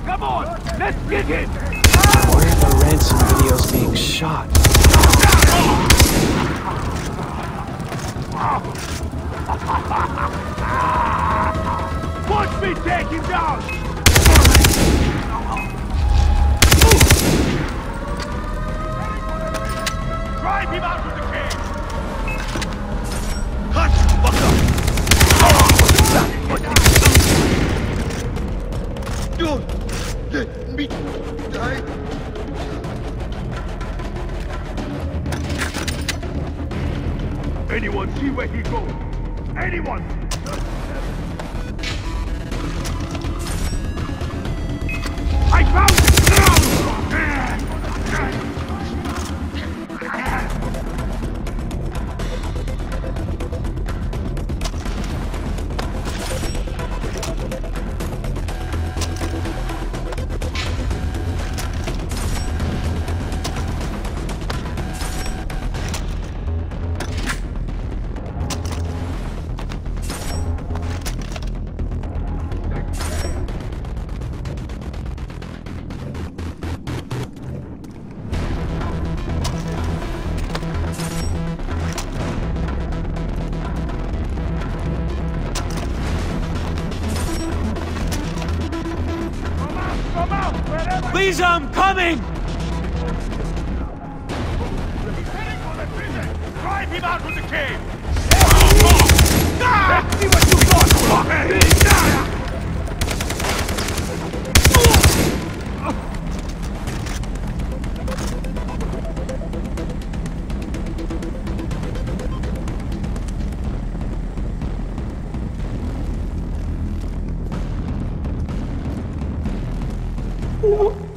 Come on, let's get it! Where are the ransom videos being shot? Watch me take him down! Drive him out of the cave! Cut! Fucker! Don't let me die. Anyone see where he goes? Anyone! I found him! Lisa, I'm coming! He's heading for the prison! Drive him out of the cave! Let's see what you got, fucker! What?